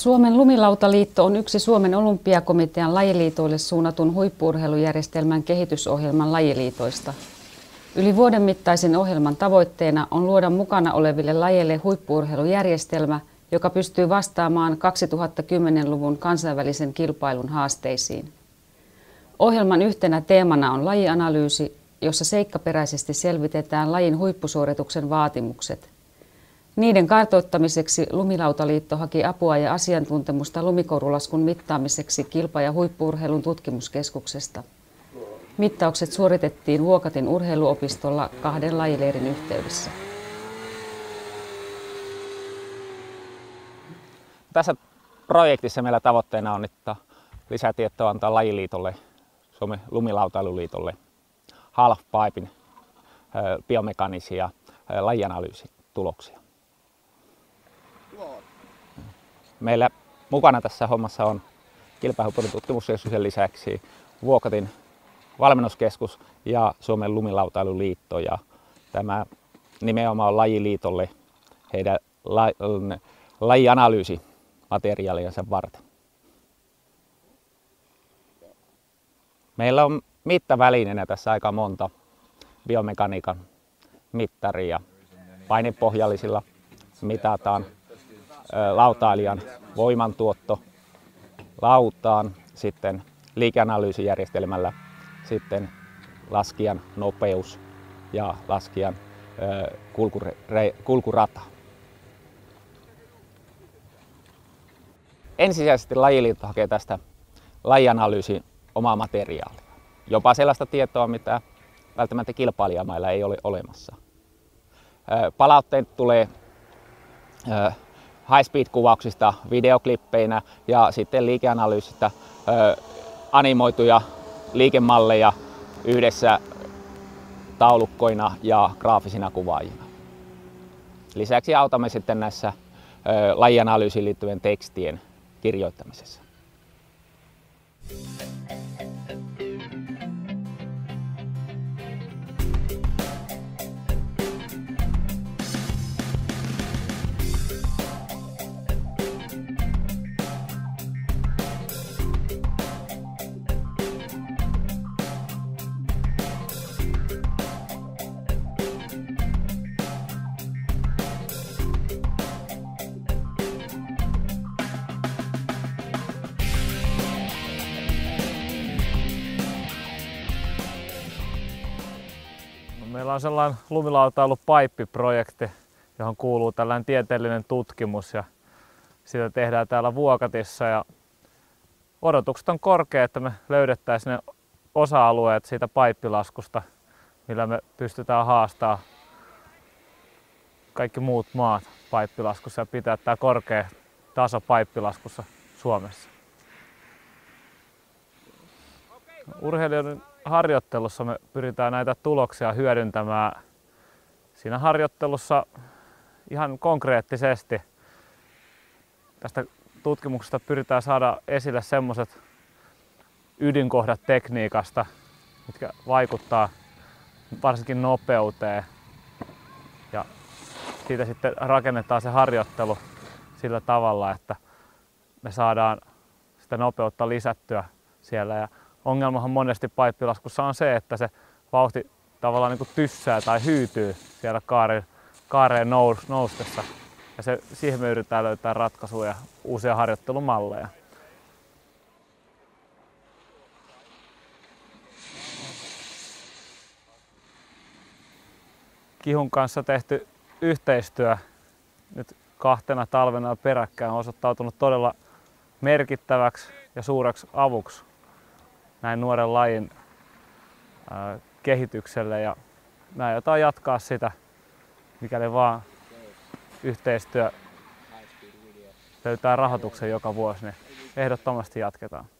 Suomen Lumilautaliitto on yksi Suomen olympiakomitean lajiliitoille suunnatun huippu-urheilujärjestelmän kehitysohjelman lajiliitoista. Yli vuoden mittaisen ohjelman tavoitteena on luoda mukana oleville lajeille huippu-urheilujärjestelmä, joka pystyy vastaamaan 2010-luvun kansainvälisen kilpailun haasteisiin. Ohjelman yhtenä teemana on lajianalyysi, jossa seikkaperäisesti selvitetään lajin huippusuorituksen vaatimukset. Niiden kartoittamiseksi Lumilautaliitto haki apua ja asiantuntemusta lumikorulaskun mittaamiseksi kilpa- ja huippu-urheilun tutkimuskeskuksesta. Mittaukset suoritettiin Vuokatin urheiluopistolla 2 lajileirin yhteydessä. Tässä projektissa meillä tavoitteena on, että lisätietoa antaa lajiliitolle, Suomen Lumilautailuliitolle, halfpipen biomekanisia lajianalyysituloksia. Meillä mukana tässä hommassa on kilpa- ja huippu-urheilun tutkimuskeskuksen lisäksi Vuokatin valmennuskeskus ja Suomen Lumilautailuliitto. Ja tämä nimenomaan on lajiliitolle heidän lajianalyysimateriaaliansa varten. Meillä on mittavälineenä tässä aika monta biomekaniikan mittaria. Painepohjallisilla mitataan lautailijan voimantuotto lautaan, sitten liikeanalyysijärjestelmällä sitten laskijan nopeus ja laskijan kulkurata. Ensisijaisesti lajiliitto hakee tästä lajianalyysin omaa materiaalia, jopa sellaista tietoa, mitä välttämättä kilpailijamailla ei ole olemassa. Palautteet tulee high-speed-kuvauksista videoklippeinä ja sitten liikeanalyysistä animoituja liikemalleja yhdessä taulukkoina ja graafisina kuvaajina. Lisäksi autamme sitten näissä lajianalyysiin liittyvien tekstien kirjoittamisessa. Meillä on sellainen lumilautailupaippiprojekti, johon kuuluu tällainen tieteellinen tutkimus ja sitä tehdään täällä Vuokatissa. Ja odotukset on korkeat, että me löydettäisiin ne osa-alueet siitä paippilaskusta, millä me pystytään haastamaan kaikki muut maat paippilaskussa ja pitää tämä korkea taso paippilaskussa Suomessa. Urheilijoiden harjoittelussa me pyritään näitä tuloksia hyödyntämään siinä harjoittelussa ihan konkreettisesti. Tästä tutkimuksesta pyritään saada esille sellaiset ydinkohdat tekniikasta, mitkä vaikuttaa varsinkin nopeuteen. Ja siitä sitten rakennetaan se harjoittelu sillä tavalla, että me saadaan sitä nopeutta lisättyä siellä. Ja ongelmahan monesti paippilaskussa on se, että se vauhti tavallaan niin kuin tyssää tai hyytyy siellä kaareen noustessa. Ja siihen me yritetään löytää ratkaisuja ja uusia harjoittelumalleja. Kihun kanssa tehty yhteistyö nyt 2 talvena peräkkäin on osoittautunut todella merkittäväksi ja suureksi avuksi näin nuoren lajin kehitykselle, ja mä aiotaan jatkaa sitä, mikäli vaan yhteistyö löytää rahoituksen joka vuosi, niin ehdottomasti jatketaan.